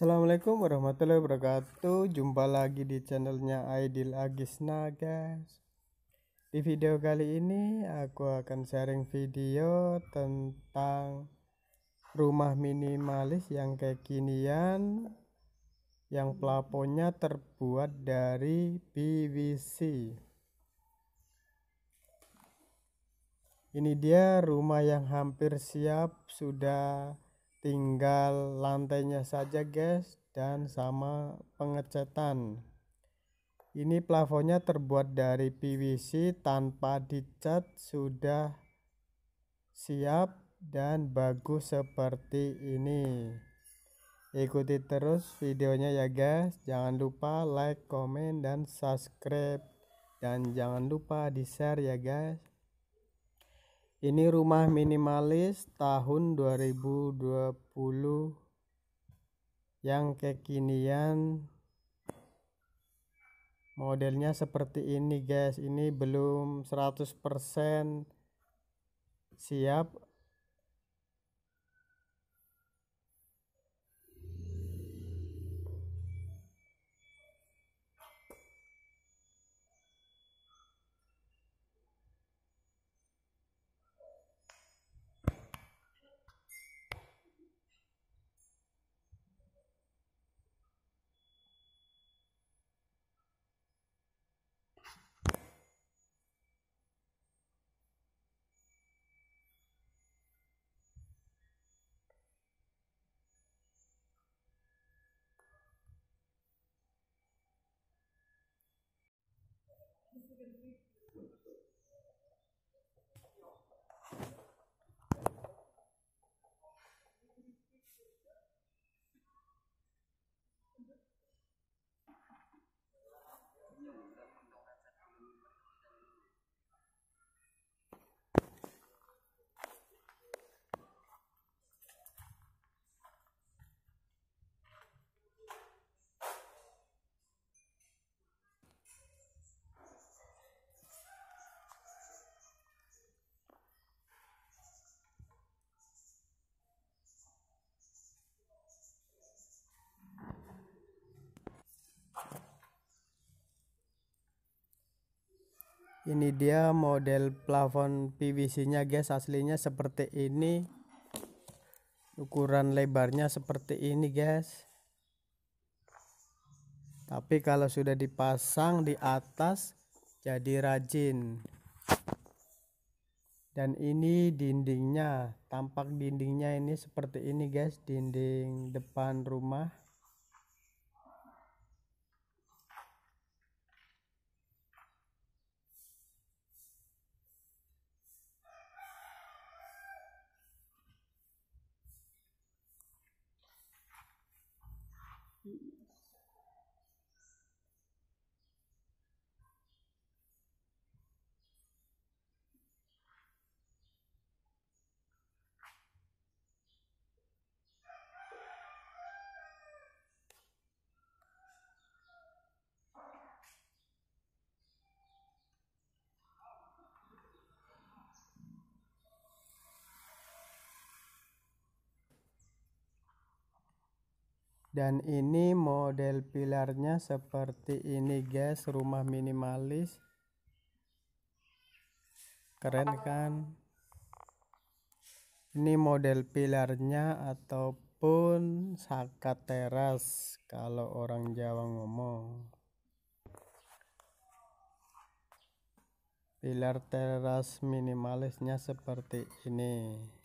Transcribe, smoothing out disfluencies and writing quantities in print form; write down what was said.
Assalamualaikum warahmatullahi wabarakatuh. Jumpa lagi di channelnya Aidil Agisna, guys. Di video kali ini aku akan sharing video tentang rumah minimalis yang kekinian, yang plafonnya terbuat dari PVC. Ini dia rumah yang hampir siap, sudah tinggal lantainya saja, guys, dan sama pengecatan. Ini plafonnya terbuat dari PVC tanpa dicat, sudah siap dan bagus seperti ini. Ikuti terus videonya ya, guys. Jangan lupa like, komen, dan subscribe, dan jangan lupa di share ya, guys. Ini rumah minimalis tahun 2020 yang kekinian. Modelnya seperti ini, guys. Ini belum 100% siap. Ini dia model plafon PVC-nya, guys. Aslinya seperti ini. Ukuran lebarnya seperti ini, guys. Tapi kalau sudah dipasang di atas jadi rajin. Dan ini dindingnya, tampak dindingnya ini seperti ini, guys. Dinding depan rumah. Dan ini model pilarnya seperti ini, guys. Rumah minimalis, keren kan? Ini model pilarnya ataupun sakat teras kalau orang Jawa ngomong. Pilar teras minimalisnya seperti ini.